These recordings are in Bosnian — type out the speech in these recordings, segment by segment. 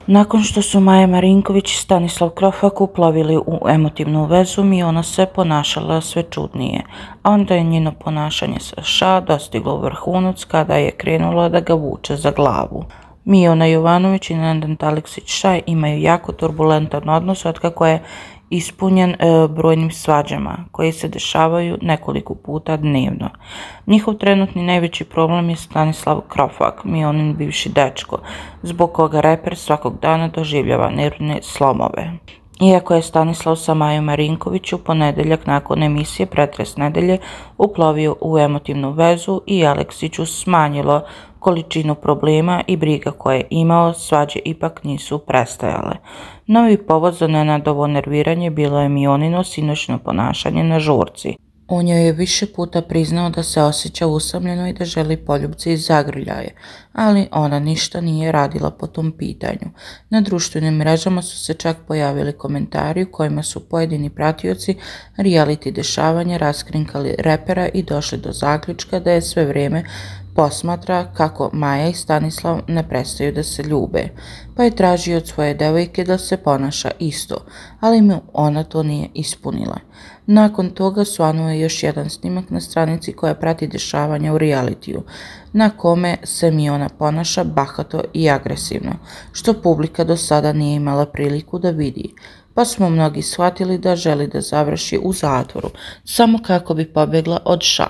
Nakon što su Maja Marinković i Stanislav Krofak uplovili u emotivnu vezu, Miona se ponašala sve čudnije, a onda je njeno ponašanje sa Ša dostiglo vrhunac kada je krenula da ga vuče za glavu. Miona Jovanović i Nenad Aleksić-Ša imaju jako turbulentan odnos otkako je ispunjen brojnim svađama koji se dešavaju nekoliko puta dnevno. Njihov trenutni najveći problem je Stanislav Krofak, Mionin bivši dečko, zbog koga reper svakog dana doživljava nervne slomove. Iako je Stanislav sa Majom Marinković u ponedeljak nakon emisije Pretres nedelje uplovio u emotivnu vezu i Aleksiću smanjilo količinu problema i briga koje je imao, svađe ipak nisu prestajale. Novi povod za Nenadovo nerviranje bilo je Mionino sinoćno ponašanje na žurci. On joj je više puta priznao da se osjeća usamljeno i da želi poljupce i zagrljaje, ali ona ništa nije radila po tom pitanju. Na društvenim mrežama su se čak pojavili komentari u kojima su pojedini pratioci reality dešavanja raskrinkali repera i došli do zaključka da je sve vrijeme posmatra kako Maja i Stanislav ne prestaju da se ljube, pa je tražio od svoje devojke da se ponaša isto, ali mu ona to nije ispunila. Nakon toga svanuo je još jedan snimak na stranici koja prati dešavanja u realitiju, na kome se Miona ponaša bahato i agresivno, što publika do sada nije imala priliku da vidi, pa smo mnogi shvatili da želi da završi u zatvoru, samo kako bi pobjegla od Ša.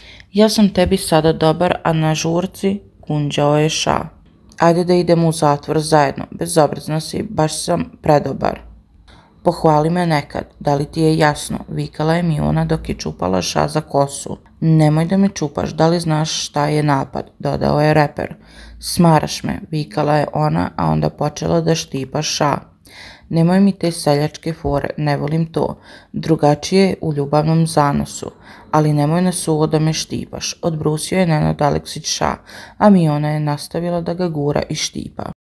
Ja sam tebi sada dobar, a na žurci gunđao je Ša. Ajde da idemo u zatvor zajedno, bezobrazno si, baš sam predobar. Pohvali me nekad, da li ti je jasno, vikala je Miona dok je čupala Ša za kosu. Nemoj da me čupaš, da li znaš šta je napad, dodao je reper. Smaraš me, vikala je ona, a onda počela da štipa Ša. Nemoj mi te seljačke fore, ne volim to. Drugačije je u ljubavnom zanosu, ali nemoj na suvo da me štipaš, odbrusio je Nenad Aleksić-Ša, a Miona je nastavila da ga gura i štipa.